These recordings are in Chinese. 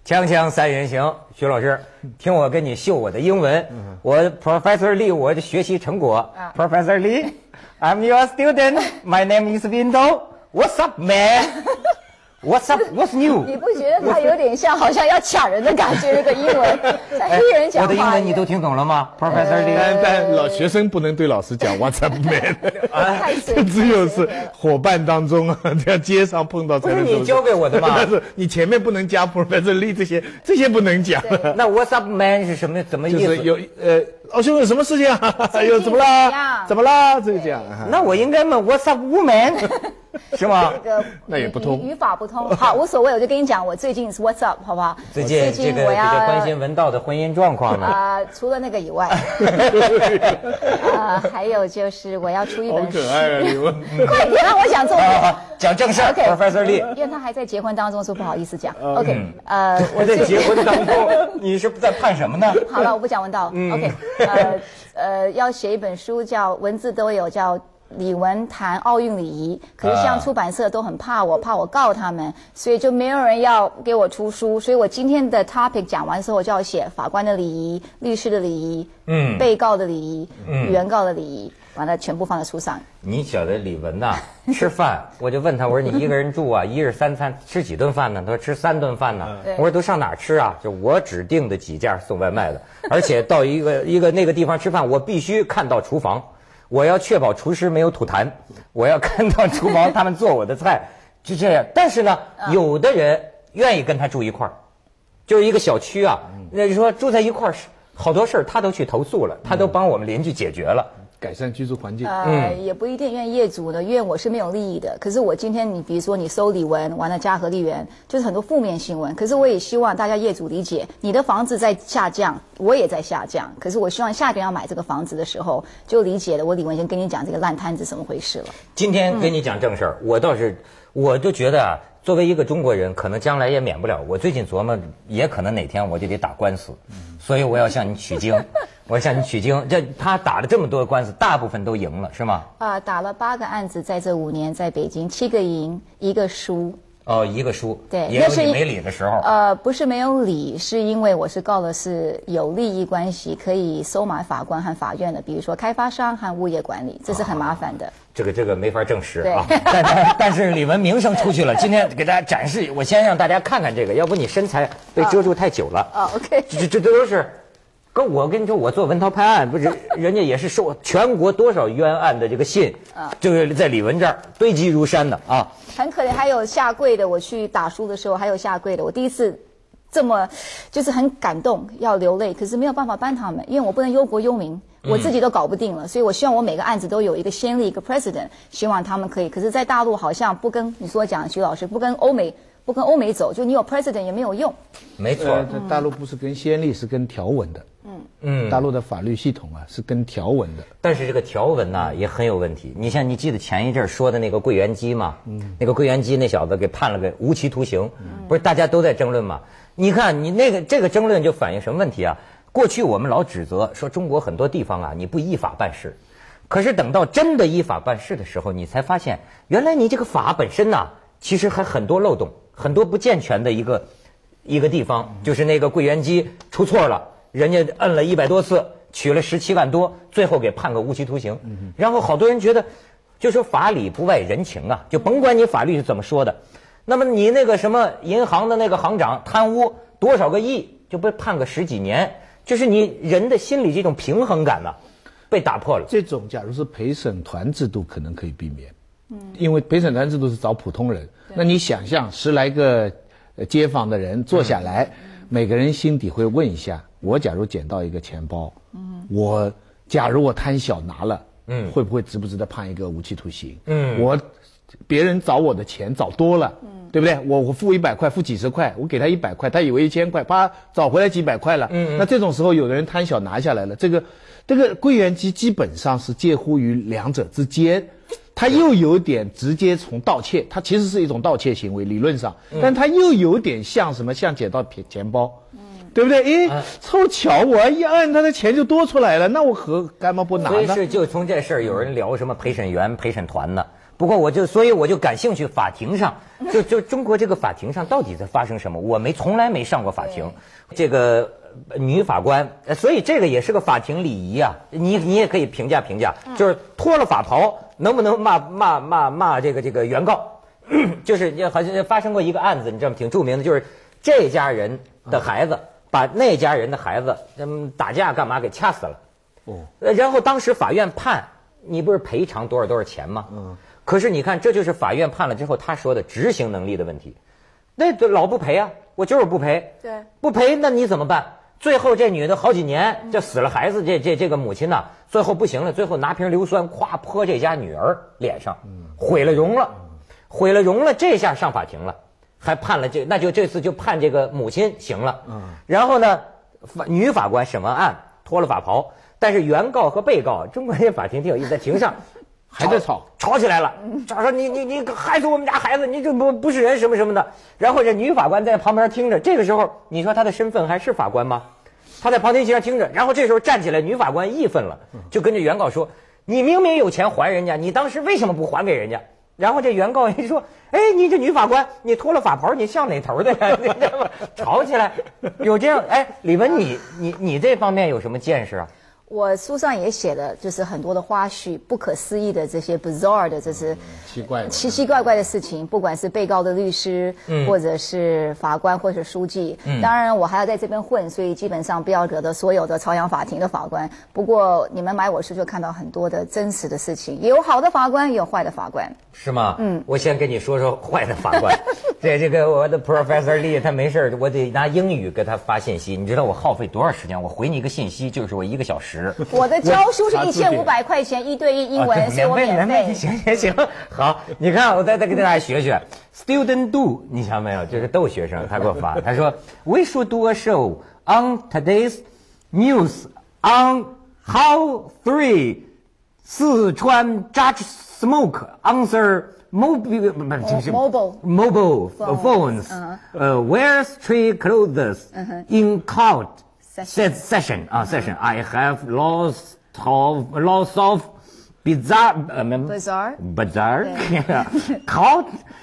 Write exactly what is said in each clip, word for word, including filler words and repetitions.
锵锵三人行，徐老师，听我跟你秀我的英文。我 Professor Lee， 我的学习成果。Professor Lee，I'm your student. My name is Window. What's up, man? What's up? What's new? 你不觉得他有点像好像要抢人的感觉？那个英文在黑人讲话。 我的英文你都听懂了吗 ？Professor Lee， 但但老学生不能对老师讲 What's up, man？ 这只有是伙伴当中啊，在街上碰到才能。 不是你教给我的吗？ 但是你前面不能加 Professor Lee 这些，这些不能讲。 那 What's up, man 是什么？怎么意思？ 就是有呃，老兄有什么事情啊？有怎么啦？怎么啦？这个讲。 那我应该问 What's up, woman？ 是吗？ 这个那也不通， 语法不通。好，无所谓，我就跟你讲，我最近是 What's up， 好不好？ 最近这个这个关心文道的婚姻状况呢？ 啊，除了那个以外，啊，还有就是我要出一本书。 好可爱啊，你们！ 快点让我讲重点， 讲正事。Professor Lee， 因为他还在结婚当中，说不好意思讲。OK， 呃， 我在结婚当中，你是在盼什么呢？ 好了，我不讲文道。OK， 呃呃，要写一本书，叫文字都有，叫。李玟谈奥运礼仪，可是像出版社都很怕我，怕我告他们，所以就没有人要给我出书。所以我今天的 topic 讲完之后，我就要写法官的礼仪、律师的礼仪、嗯，被告的礼仪、嗯，原告的礼仪，完了全部放在书上。 你晓得李玟呐，吃饭我就问他，我说你一个人住啊，一日三餐吃几顿饭呢？他说吃三顿饭呢。我说都上哪儿吃啊？就我指定的几家送外卖的，而且到一个一个那个地方吃饭，我必须看到厨房。我要确保厨师没有吐痰，我要看到厨房他们做我的菜，就这样。但是呢，有的人愿意跟他住一块儿，就是一个小区啊，那就说住在一块儿，好多事儿他都去投诉了，他都帮我们邻居解决了。 改善居住环境， 呃，也不一定，因为业主呢，因为我是没有利益的。可是我今天你比如说你收李玟，完了嘉禾丽园，就是很多负面新闻。可是我也希望大家业主理解，你的房子在下降，我也在下降。可是我希望下个人要买这个房子的时候，就理解了我李玟先跟你讲这个烂摊子怎么回事了。 今天跟你讲正事儿，我倒是我就觉得啊，作为一个中国人，可能将来也免不了。我最近琢磨，也可能哪天我就得打官司，所以我要向你取经。我要向你取经，这他打了这么多官司，大部分都赢了，是吗？ 啊、呃，打了八个案子，在这五年，在北京七个赢，一个输。 哦，一个输。 对， 也有你没理的时候。 呃，不是没有理，是因为我是告的是有利益关系，可以收买法官和法院的，比如说开发商和物业管理，这是很麻烦的。哦、 这个这个没法证实啊。但但是李玟名声出去了，今天给大家展示，我先让大家看看这个，要不你身材被遮住太久了。 哦、啊、，OK， 这这这都是。跟我跟你说，我做文韬拍案，不是人家也是受全国多少冤案的这个信，啊，这个在李玟这儿堆积如山的啊。 很可怜，还有下跪的。我去打书的时候，还有下跪的。我第一次这么就是很感动，要流泪，可是没有办法帮他们，因为我不能忧国忧民，我自己都搞不定了，嗯、所以我希望我每个案子都有一个先例，一个 precedent， 希望他们可以。可是，在大陆好像不跟你说讲，徐老师不跟欧美。不跟欧美走，就你有 president 也没有用。 没错， 呃、大陆不是跟先例，是跟条文的。嗯嗯，大陆的法律系统啊是跟条文的。 但是这个条文呢、啊、也很有问题。你像你记得前一阵说的那个桂元基吗？嗯，那个桂元基那小子给判了个无期徒刑，嗯、不是大家都在争论吗？你看你那个这个争论就反映什么问题啊？过去我们老指责说中国很多地方啊你不依法办事，可是等到真的依法办事的时候，你才发现原来你这个法本身呐、啊、其实还很多漏洞。很多不健全的一个一个地方，就是那个桂元基出错了，人家摁了一百多次，取了十七万多，最后给判个无期徒刑。然后好多人觉得，就说法理不外人情啊，就甭管你法律是怎么说的，那么你那个什么银行的那个行长贪污多少个亿，就被判个十几年，就是你人的心理这种平衡感呢、啊，被打破了。 这种假如是陪审团制度，可能可以避免。嗯，因为陪审团制度是找普通人，那你想象十来个街坊的人坐下来，嗯、每个人心底会问一下：我假如捡到一个钱包，嗯，我假如我贪小拿了，嗯，会不会值不值得判一个无期徒刑？嗯，我别人找我的钱找多了，嗯，对不对？我我付一百块，付几十块，我给他一百块，他以为一千块，啪找回来几百块了，嗯，那这种时候有的人贪小拿下来了，这个这个桂元基基本上是介乎于两者之间。他又有点直接从盗窃，他其实是一种盗窃行为，理论上，但他又有点像什么，像捡到钱包，嗯，对不对？诶，啊、凑巧我一按他的钱就多出来了，那我何干嘛不拿呢？ 所以是就从这事儿，有人聊什么陪审员、陪审团呢？ 不过我就所以我就感兴趣，法庭上就就中国这个法庭上到底在发生什么？我没从来没上过法庭，这个女法官，所以这个也是个法庭礼仪啊。你你也可以评价评价，就是脱了法袍能不能骂骂骂骂这个这个原告？就是好像发生过一个案子，你知道吗？挺著名的，就是这家人的孩子把那家人的孩子嗯打架干嘛给掐死了。哦，然后当时法院判你不是赔偿多少多少钱吗？嗯。可是你看，这就是法院判了之后他说的执行能力的问题。那老不赔啊，我就是不赔。 对， 不赔那你怎么办？最后这女的好几年就死了孩子，这这这个母亲呐，最后不行了，最后拿瓶硫酸咵泼这家女儿脸上，毁了容了，毁了容了，这下上法庭了，还判了这，那就这次就判这个母亲行了。然后呢，法女法官审完案脱了法袍，但是原告和被告，中国这法庭挺有意思，在庭上。 还在吵， 吵起来了，吵说你你你害死我们家孩子，你这不不是人什么什么的。然后这女法官在旁边听着，这个时候你说她的身份还是法官吗？她在旁听席上听着，然后这时候站起来，女法官义愤了，就跟这原告说：“你明明有钱还人家，你当时为什么不还给人家？”然后这原告一说：“哎，你这女法官，你脱了法袍，你像哪头的呀？”你知道吗？吵起来，有这样哎，李文，你你你这方面有什么见识啊？ 我书上也写了，就是很多的花絮，不可思议的这些 bizarre 的，这是奇怪的、 奇奇怪怪的事情，不管是被告的律师，嗯，或者是法官，或者是书记。嗯，当然我还要在这边混，所以基本上不要惹得所有的朝阳法庭的法官。不过你们买我书就看到很多的真实的事情，也有好的法官，也有坏的法官。 是吗？嗯，我先跟你说说坏的法官。这这个我的 Professor Lee 他没事，我得拿英语给他发信息。你知道我耗费多少时间？我回你一个信息就是我一个小时。 我的教书是一千五百块钱，一对一英文，所以我免费。 行行行，好，你看我再再给大家学学 ，Student do， 你想没有？这是逗学生，他给我发，他说 We should do a show on today's news on how three 四川 judge smoke answer mobile mobile mobile phones， 呃 wear street clothes in court。Session 啊 ，session. I have lots of lots of bizarre bizarre bizarre caught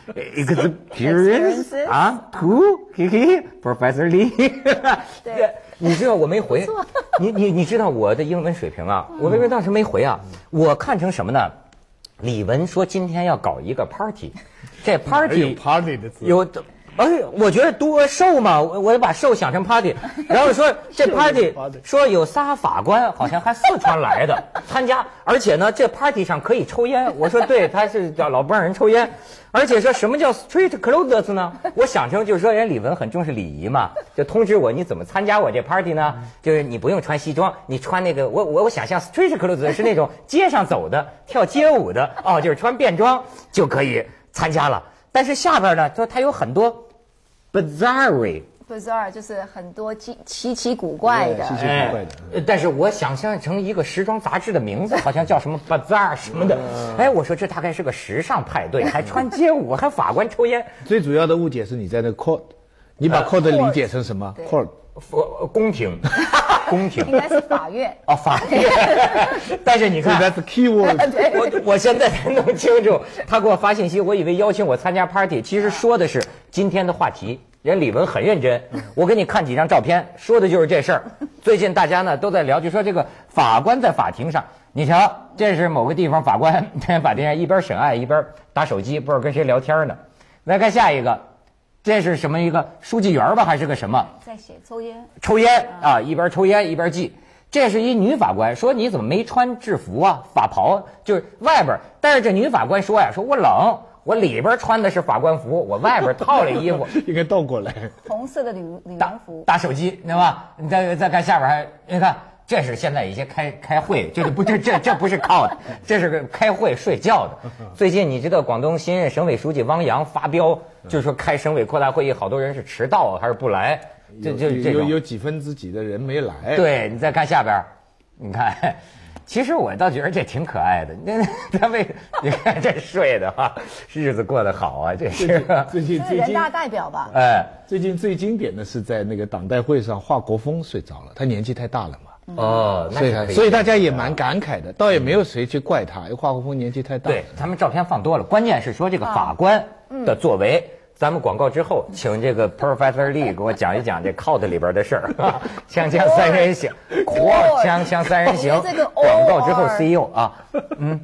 experience 啊 to 嘿嘿 Professor Lee 对，你知道我没回，你你你知道我的英文水平啊？我为什么当时没回啊？我看成什么呢？李文说今天要搞一个 party， 这 party 有 party 的字有。哎，我觉得多寿嘛，我我把寿想成 party， 然后说这 party 说有仨法官，好像还四川来的参加，而且呢，这 party 上可以抽烟。我说对，他是叫老不让人抽烟，而且说什么叫 street clothes 呢？我想成就是说人李文很重视礼仪嘛，就通知我你怎么参加我这 party 呢？就是你不用穿西装，你穿那个我我我想象 street clothes 是那种街上走的跳街舞的哦，就是穿便装就可以参加了。但是下边呢，说它有很多。Bizarre， bizarre 就是很多奇奇奇古怪的， 奇奇古怪的。 哎，但是我想象成一个时装杂志的名字，好像叫什么 Bazaar 什么的。哎，我说这大概是个时尚派对，还穿街舞，还法官抽烟。 最主要的误解是你在那 court， 你把 court 理解成什么 ？court， 宫廷，宫廷应该是法院。 哦，法院。但是你看， 那是 key word。 我我现在才弄清楚，他给我发信息，我以为邀请我参加 party， 其实说的是今天的话题。人李文很认真，我给你看几张照片，说的就是这事儿。最近大家呢都在聊，就说这个法官在法庭上，你瞧，这是某个地方法官在法庭上一边审案一边打手机，不知道跟谁聊天呢。来看下一个，这是什么一个书记员吧，还是个什么？ 在写抽烟。抽烟啊，一边抽烟一边记。这是一女法官，说你怎么没穿制服啊？法袍就是外边，但是这女法官说呀，说我冷。我里边穿的是法官服，我外边套了衣服， 应该倒过来。 红色的旅旅员服， 打手机，知道吧？你再再看下边还，你看这是现在一些开开会，这不这这这不是靠的，这是个开会睡觉的。最近你知道广东新任省委书记汪洋发飙，就是说开省委扩大会议，好多人是迟到还是不来，这就这有有几分之几的人没来。 对，你再看下边，你看。其实我倒觉得这挺可爱的，那他为你看这睡的哈，日子过得好啊，这是最近最近人大代表吧？ 哎， 最近最经典的是在那个党代会上，华国锋睡着了，他年纪太大了嘛。 哦，那所以是可以所以大家也蛮感慨的，倒也没有谁去怪他，华国锋年纪太大。 对，他们照片放多了，关键是说这个法官的作为。咱们广告之后，请这个 Professor Lee 给我讲一讲这 cult 里边的事儿，锵锵三人行，锵锵三人行。广告之后 C E O 啊，嗯。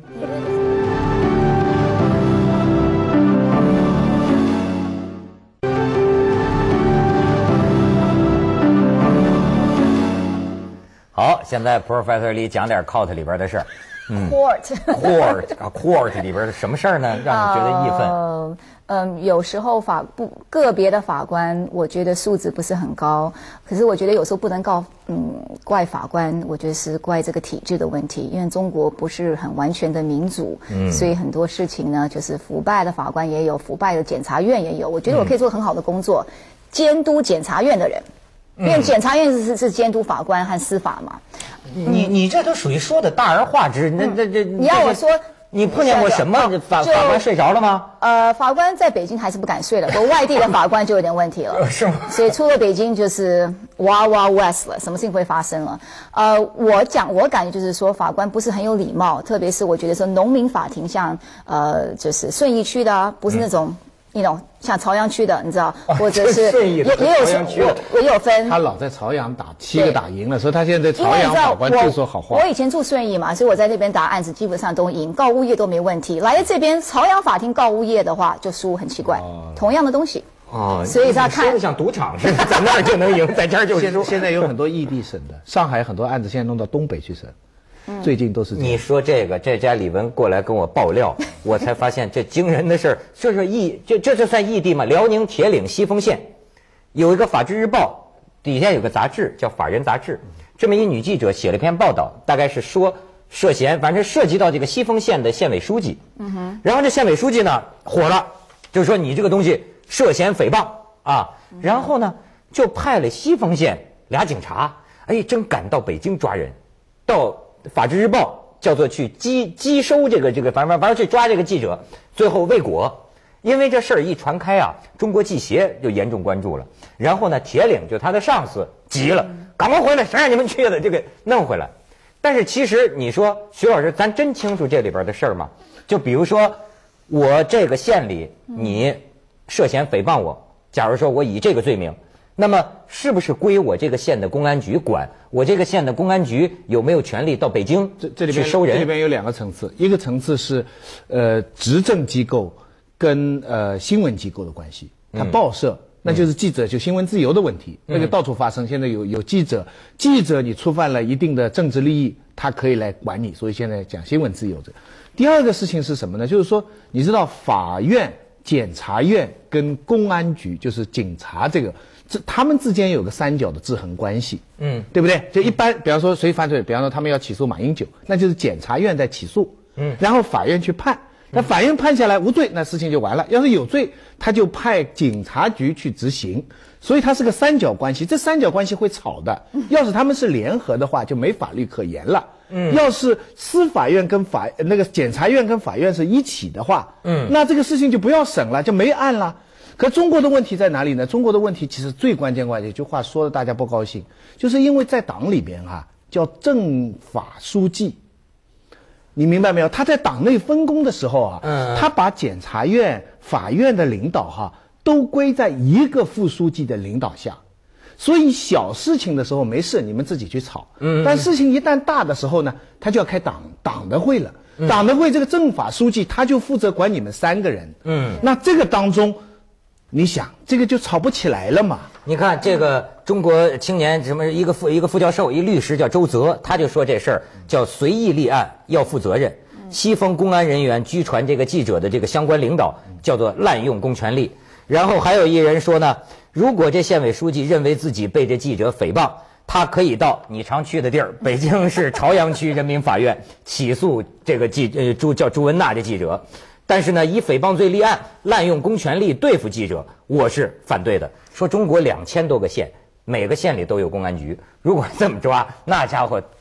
好，现在 Professor Lee 讲点 cult 里边的事儿。 嗯 ，court court 啊 court 里边是什么事儿呢？让你觉得义愤？ 呃嗯，有时候法不个别的法官，我觉得素质不是很高。可是我觉得有时候不能告嗯怪法官，我觉得是怪这个体制的问题。因为中国不是很完全的民主，嗯，所以很多事情呢，就是腐败的法官也有，腐败的检察院也有。我觉得我可以做很好的工作，监督检察院的人。因为检察院是是监督法官和司法嘛， 你你这都属于说的大而化之，那这这你要我说， 你碰见过什么法法官睡着了吗？ 呃，法官在北京还是不敢睡了，我外地的法官就有点问题了， 是吗？ 所以出了北京就是 Wild Wild West 了，什么事情会发生了？呃，我讲我感觉就是说法官不是很有礼貌，特别是我觉得说农民法庭像呃就是顺义区的、啊，不是那种。嗯那种像朝阳区的，你知道，或者是也也有也有分。 他老在朝阳打七个打赢了，所以他现在在朝阳法官就说好话。 我以前住顺义嘛，所以我在那边打案子基本上都赢，告物业都没问题。来了这边朝阳法庭告物业的话就输，很奇怪，哦、同样的东西。 哦， 所以他看说的像赌场似的，在那儿就能赢，在这儿就输。 现在有很多异地审的，上海很多案子现在弄到东北去审。最近都是这样。 你说这个，这家李文过来跟我爆料，我才发现这惊人的事儿。这是异，这这这算异地吗？辽宁铁岭西丰县有一个《法制日报》，底下有个杂志叫《法人杂志》，这么一女记者写了篇报道，大概是说涉嫌，反正涉及到这个西丰县的县委书记。嗯哼。然后这县委书记呢火了，就说你这个东西涉嫌诽谤啊。然后呢就派了西丰县俩警察，哎，真赶到北京抓人，到。法制日报叫做去缉缉收这个这个，反正反正去抓这个记者，最后未果，因为这事儿一传开啊，中国记协就严重关注了。然后呢，铁岭就他的上司急了，赶快回来，谁让你们去的？这个弄回来。但是其实你说徐老师，咱真清楚这里边的事儿吗？就比如说我这个县里你涉嫌诽谤我，假如说我以这个罪名。那么是不是归我这个县的公安局管？我这个县的公安局有没有权利到北京这这里边去收人？ 这里边有两个层次，一个层次是，呃，执政机构跟呃新闻机构的关系。它报社、嗯、那就是记者就新闻自由的问题，嗯、那个到处发生。现在有有记者，记者你触犯了一定的政治利益，他可以来管你。所以现在讲新闻自由的。第二个事情是什么呢？就是说，你知道法院、检察院跟公安局，就是警察这个。这他们之间有个三角的制衡关系，嗯，对不对？就一般，比方说谁犯罪，比方说他们要起诉马英九，那就是检察院在起诉，嗯，然后法院去判，那法院判下来无罪，那事情就完了。要是有罪，他就派警察局去执行，所以它是个三角关系。这三角关系会吵的，要是他们是联合的话，就没法律可言了。嗯，要是司法院跟法那个检察院跟法院是一起的话，嗯，那这个事情就不要审了，就没案了。可中国的问题在哪里呢？中国的问题其实最关键关键，一句话说的大家不高兴，就是因为在党里边啊，叫政法书记，你明白没有？他在党内分工的时候啊，嗯，他把检察院、法院的领导哈、啊，都归在一个副书记的领导下，所以小事情的时候没事，你们自己去吵，嗯，但事情一旦大的时候呢，他就要开党党的会了，嗯、党的会这个政法书记他就负责管你们三个人，嗯，那这个当中。你想这个就吵不起来了嘛？ 你看这个中国青年什么一个副一个副教授一律师叫周泽，他就说这事儿叫随意立案要负责任。西丰公安人员拘传这个记者的这个相关领导叫做滥用公权力。然后还有一人说呢，如果这县委书记认为自己被这记者诽谤，他可以到你常去的地儿北京市朝阳区人民法院起诉这个记呃朱叫朱文娜这记者。但是呢，以诽谤罪立案，滥用公权力对付记者，我是反对的。说中国两千多个县，每个县里都有公安局，如果这么抓，那家伙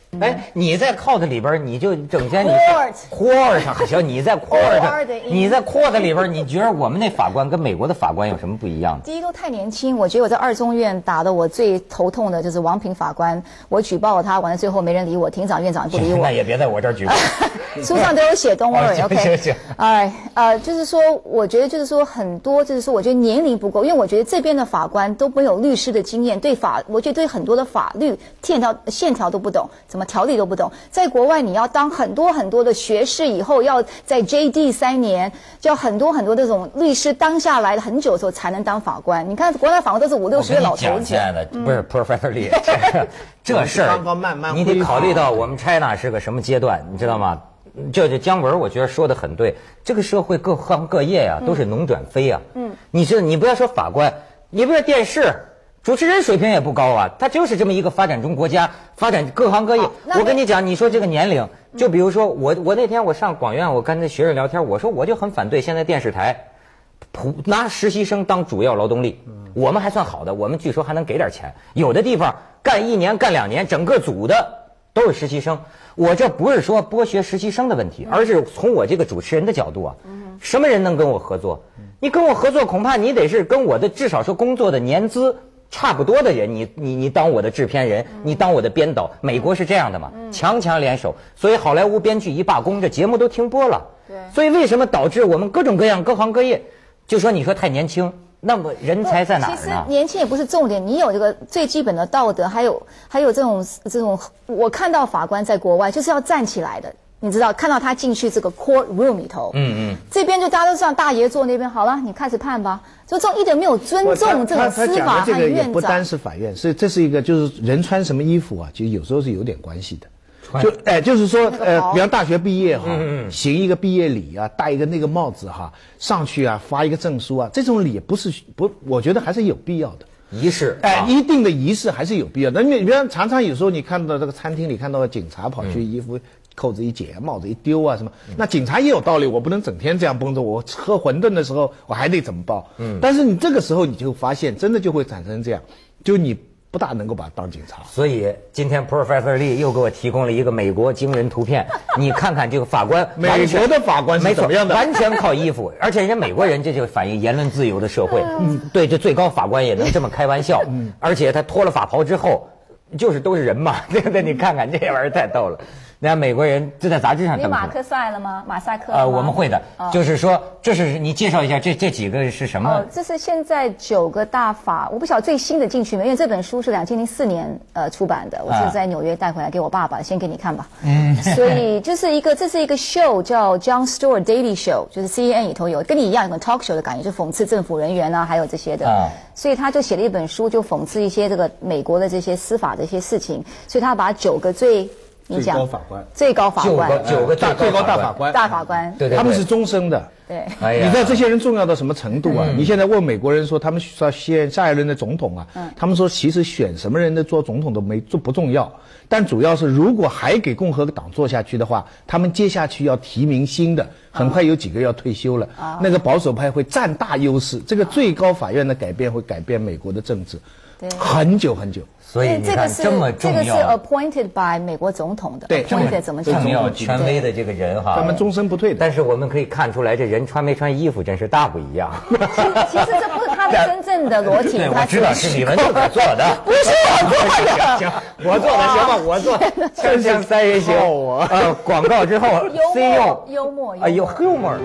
哎，你在 court 里边，你就整天你 Court court 上行，你在 court 上 Court 的，音你在 court 里边，你觉得我们那法官跟美国的法官有什么不一样？ 第一都太年轻，我觉得我在二中院打的我最头痛的就是王平法官，我举报了他，完了最后没人理我，庭长院长也不理我。 那也别在我这儿举报。 书上都有写 ，Don't 哦 worry，OK。 行行行哎，呃，就是说，我觉得就是说很多，就是说，我觉得年龄不够，因为我觉得这边的法官都没有律师的经验，对法，我觉得对很多的法律线条线条都不懂，怎么条例都不懂。在国外，你要当很多很多的学士以后，要在 J D 三年，就要很多很多这种律师当下来很久的时候才能当法官。你看国外法官都是五六十的老头子。 亲爱的，不是 Professor Lee，这这事儿刚刚慢慢你得考虑到我们 China 是个什么阶段，你知道吗？这这姜文，我觉得说的很对。这个社会各行各业呀、啊，都是农转非啊。嗯，你是你不要说法官，你不要电视主持人水平也不高啊。他就是这么一个发展中国家，发展各行各业。我跟你讲，你说这个年龄，就比如说我我那天我上广院，我跟那学生聊天，我说我就很反对现在电视台普拿实习生当主要劳动力。我们还算好的，我们据说还能给点钱。有的地方干一年干两年，整个组的都是实习生。我这不是说剥削实习生的问题，而是从我这个主持人的角度啊，什么人能跟我合作？你跟我合作，恐怕你得是跟我的至少说工作的年资差不多的人，你你你当我的制片人，你当我的编导。美国是这样的嘛，强强联手，所以好莱坞编剧一罢工，这节目都停播了。对，所以为什么导致我们各种各样各行各业，就说你说太年轻？那么人才在哪儿呢？ 其实年轻也不是重点，你有这个最基本的道德，还有还有这种这种，我看到法官在国外就是要站起来的，你知道，看到他进去这个 court room 里头，嗯嗯，这边就大家都让大爷坐那边，好了，你开始判吧，就这种一点没有尊重这种司法和院长。 不单是法院，是这是一个就是人穿什么衣服啊，其实有时候是有点关系的。就哎，就是说，呃，比方大学毕业哈，行一个毕业礼啊，戴一个那个帽子哈，上去啊，发一个证书啊，这种礼不是不，我觉得还是有必要的。 仪式， 哎，一定的仪式还是有必要的。你比方常常有时候你看到这个餐厅里看到警察跑去，衣服扣子一解，帽子一丢啊什么，那警察也有道理，我不能整天这样绷着，我喝馄饨的时候我还得怎么报？嗯，但是你这个时候你就发现，真的就会产生这样，就你不大能够把他当警察。 所以今天 Professor Lee 又给我提供了一个美国惊人图片，你看看这个法官， 美国的法官是怎么样的？ 完全靠衣服，而且人家美国人这就反映言论自由的社会。嗯，对，这最高法官也能这么开玩笑，嗯，而且他脱了法袍之后，就是都是人嘛，对不对？你看看这玩意儿太逗了。人家美国人就在杂志上登出来。 你马克赛了吗？马赛克？ 呃，我们会的，哦、就是说，这是你介绍一下这这几个是什么？ 哦，这是现在九个大法，我不晓得最新的进去没，因为这本书是两千零四年呃出版的，我是在纽约带回来给我爸爸，啊、先给你看吧。嗯，所以就是一个这是一个 show 叫 Jon Stewart Daily Show， 就是 C N N 里头有跟你一样有个 talk show 的感觉，就讽刺政府人员啊，还有这些的。啊，所以他就写了一本书，就讽刺一些这个美国的这些司法的一些事情，所以他把九个最。 最高法官， 最高法官， 九个九个大最高大法官， 大法官， 对对， 他们是终身的。 对， 你知道这些人重要到什么程度啊？你现在问美国人说他们说选下一轮的总统啊，他们说其实选什么人的做总统都没做不重要，但主要是如果还给共和党做下去的话，他们接下去要提名新的，很快有几个要退休了，那个保守派会占大优势。这个最高法院的改变会改变美国的政治，很久很久。 所以你看这么重要， 这个是 appointed by 美国总统的， 对 ，appointed 怎么讲？ 重要权威的这个人哈， 他们终身不退的。 但是我们可以看出来，这人穿没穿衣服真是大不一样。 其实这不是他的真正的裸体， 对，我知道是李文自个做的， 不是我做的。 行，我做的行吧，我做。锵锵三人行，呃，广告之后 ，C E O 幽默， 哎呦 humor 啊。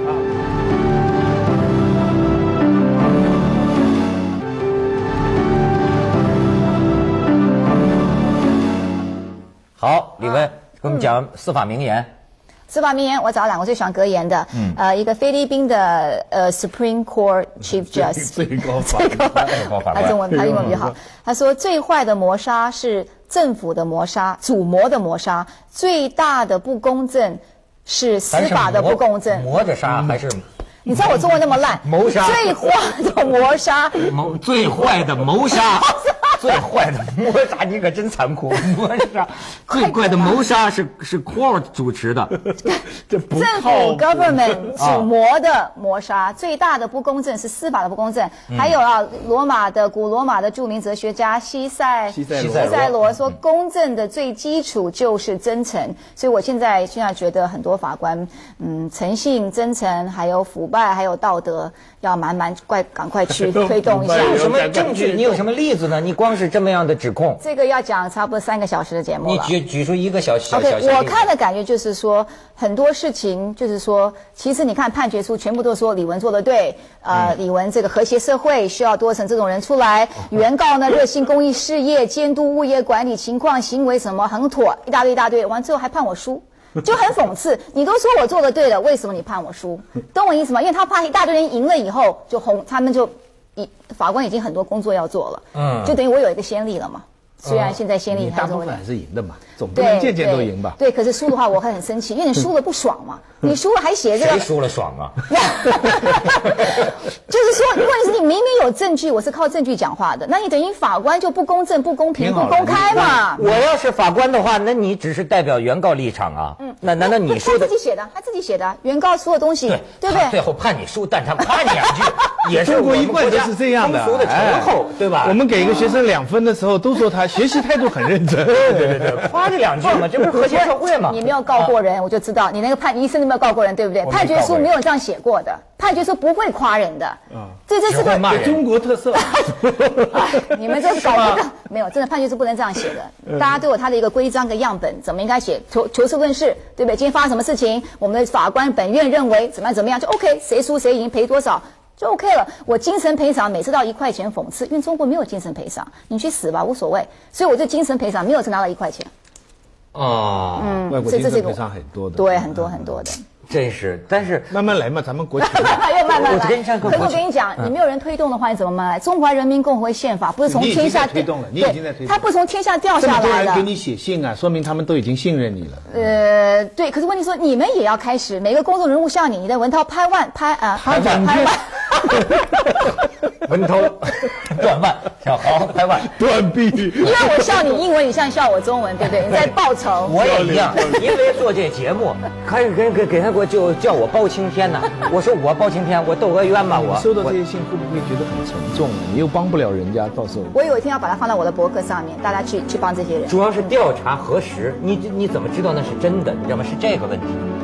好，李文给我们讲司法名言。 司法名言，我找两个最喜欢格言的，嗯，呃，一个菲律宾的呃 Supreme Court Chief Justice， 最高法官， 最高法官，他中文他英文比较好。他说最坏的谋杀是政府的谋杀，主谋的谋杀；最大的不公正是司法的不公正。 磨着杀还是？ 你知道我中文那么烂， 谋杀， 最坏的谋杀， 谋最坏的谋杀。 最坏的谋杀，你可真残酷！谋杀最怪的谋杀是是 Quor 主持的， 这不政府 government 主谋的谋杀，最大的不公正是司法的不公正。还有啊，罗马的古罗马的著名哲学家西塞西塞罗西塞罗说，公正的最基础就是真诚。所以我现在现在觉得很多法官，嗯，诚信、真诚，还有腐败，还有道德，要慢慢快赶快去推动一下。 有什么证据？你有什么例子呢？你光是这么样的指控， 这个要讲差不多三个小时的节目了。 你举举出一个小小 OK， 小小我看的感觉就是说，很多事情就是说，其实你看判决书全部都说李玟做得对，呃，嗯、李玟这个和谐社会需要多层这种人出来。原告呢，热心公益事业、监督物业管理情况、行为什么很妥，一大堆一大堆，完之后还判我输。就很讽刺，你都说我做的对了，为什么你判我输？懂我意思吗？因为他怕一大堆人赢了以后就红，他们就，一法官已经很多工作要做了，嗯，就等于我有一个先例了嘛。虽然现在先例还是大部分还是赢的嘛，总不能件件都赢吧？ 对，可是输的话我会很生气，因为你输了不爽嘛，你输了还写这个， 谁输了爽啊？ 就是说，问题是你明明有证据，我是靠证据讲话的，那你等于法官就不公正、不公平、不公开嘛？ 我要是法官的话，那你只是代表原告立场啊。嗯，那难道你说的他自己写的？他自己写的，原告说的东西，对不对？ 最后判你输，但他夸你两句，也是中国一贯都是这样的， 风俗的醇厚，对吧？ 我们给一个学生两分的时候，都说他学习态度很认真。对对对对，夸这两句嘛，这不是和谐社会吗？ 你没有告过人，我就知道你那个判医生都没有告过人，对不对？判决书没有这样写过的，判决书不会夸人的。嗯，这这是个中国特色。 你们这搞这个没有，真的判决书不能这样写的。大家都有他的一个规章跟样本，怎么应该写？求求事论事，对不对？今天发生什么事情，我们的法官本院认为怎么样怎么样就 OK， 谁输谁赢赔多少。就 OK 了，我精神赔偿每次到一块钱，讽刺，因为中国没有精神赔偿，你去死吧无所谓，所以我这精神赔偿没有只拿到一块钱。 哦， 嗯，外国精神赔偿很多的， 对，很多很多的。 真是，但是慢慢来嘛，咱们国企又慢慢来。 我跟你讲， 可是我跟你讲，你没有人推动的话，你怎么慢慢来？中华人民共和国宪法不是从天下推动了，你已经在推动， 它不是从天下掉下来的。 这么多人给你写信啊，说明他们都已经信任你了。 呃，对，可是问题说，你们也要开始，每个公众人物像你，你的文涛拍腕拍啊， 拍腕拍腕。 文涛断腕，小豪拍腕断臂。 因为我笑你英文，你像笑我中文，对不对？你在报仇。 我也一样，因为做这节目，开始给给给他给我就叫我包青天呢。我说我包青天，我窦娥冤嘛，我收到这些信会不会觉得很沉重呢？你又帮不了人家，到时候我有一天要把它放到我的博客上面，大家去去帮这些人。 主要是调查核实，你你怎么知道那是真的？你知道吗？是这个问题。